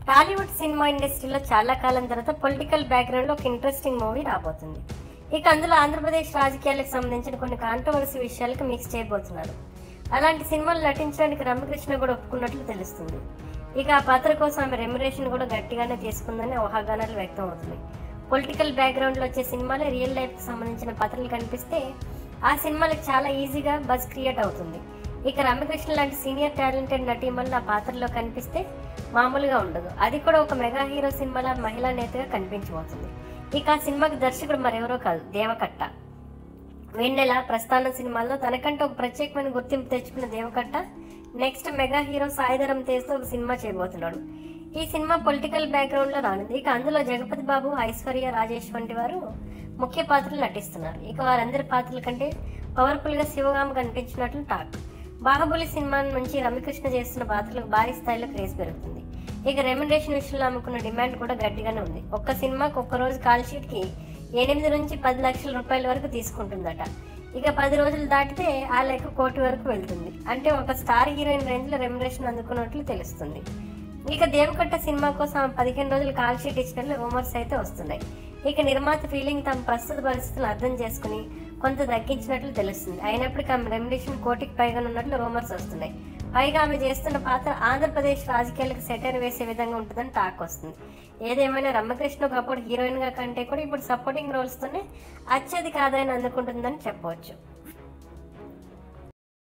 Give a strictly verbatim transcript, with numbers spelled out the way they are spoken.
Tollywood cinema ఇండస్ట్రీలో చాలా కాలం తర్వాత పొలిటికల్ బ్యాక్గ్రౌండ్లో ఒక ఇంట్రెస్టింగ్ మూవీ రాబోతుంది. ఇక అందులో ఆంధ్రప్రదేశ్ రాజకీయాలకు సంబంధించిన కొన్ని కాంట్రవర్సీ విషయాలకు మిక్స్ చేయబోతున్నారు. అలాంటి సినిమాలు నటించడానికి రమ్యకృష్ణ కూడా ఒప్పుకున్నట్లు తెలుస్తుంది. ఇక ఆ పాత్ర కోసం ఆమె రెమ్యునరేషన్ కూడా గట్టిగానే తీసుకుందని ఊహాగానాలు వ్యక్తం అవుతుంది. పొలిటికల్ బ్యాక్గ్రౌండ్లో వచ్చే సినిమాలో రియల్ లైఫ్కి సంబంధించిన పాత్రలు కనిపిస్తే ఆ సినిమాలకు చాలా ఈజీగా బజ్ క్రియేట్ అవుతుంది. ఇక రమ్యకృష్ణ లాంటి సీనియర్ టాలెంటెడ్ నటీమణులు ఆ పాత్రలో కనిపిస్తే మామూలుగా ఉండదు. అది కూడా ఒక మెగా హీరో సినిమాలో మహిళా నేతగా కనిపించబోతుంది. ఇక ఆ సినిమాకి దర్శకుడు మరెవరో కాదు, దేవకట్ట. వెన్నెల, ప్రస్థానం సినిమాల్లో తనకంటే ఒక ప్రత్యేకమైన గుర్తింపు తెచ్చుకున్న Deva Katta next mega hero Sai Dharam తేజ్తో ఒక సినిమా చేయబోతున్నాడు. ఈ సినిమా పొలిటికల్ బ్యాక్గ్రౌండ్లో రానుంది. ఇక అందులో జగపతి బాబు, ఐశ్వర్య రాజేష్ వంటి వారు ముఖ్య పాత్రలు నటిస్తున్నారు. ఇక వారందరి పాత్రల కంటే పవర్ఫుల్గా శివగామ కనిపించినట్లు టాక్. బాహుబలి సినిమా నుంచి రమ్యకృష్ణ చేస్తున్న పాత్రలకు భారీ స్థాయిలో క్రేజ్ పెరుగుతుంది. ఇక రెమ్యునరేషన్ విషయంలో అమ్ముకున్న డిమాండ్ కూడా గట్టిగానే ఉంది. ఒక్క సినిమాకి ఒక్క రోజు కాల్ షీట్కి ఎనిమిది నుంచి పది లక్షల రూపాయల వరకు తీసుకుంటుందట. ఇక పది రోజులు దాటితే ఆ లెక్క కోటి వరకు వెళ్తుంది. అంటే ఒక స్టార్ హీరోయిన్ రేంజ్లో రెమ్యునరేషన్ అందుకున్నట్లు తెలుస్తుంది. ఇక దేవకట్ట సినిమా కోసం ఆమె పదిహేను రోజులు కాల్ షీట్ ఇచ్చినట్లు రూమర్స్ అయితే వస్తున్నాయి. ఇక నిర్మాత ఫీలింగ్ తమ ప్రస్తుత పరిస్థితులను అర్థం చేసుకుని కొంత తగ్గించినట్లు తెలుస్తుంది. అయినప్పటికీ ఆమె రెమ్యునరేషన్ కోటికి పైగా ఉన్నట్లు రూమర్స్ వస్తున్నాయి. పైగా ఆమె చేస్తున్న పాత్ర ఆంధ్రప్రదేశ్ రాజకీయాలకు సెటర్ వేసే విధంగా ఉంటుందని టాక్ వస్తుంది. ఏదేమైనా రమ్యకృష్ణ ఒకప్పుడు హీరోయిన్గా కంటే కూడా ఇప్పుడు సపోర్టింగ్ రోల్స్తోనే అత్యధిక ఆదాయాన్ని అందుకుంటుందని చెప్పవచ్చు.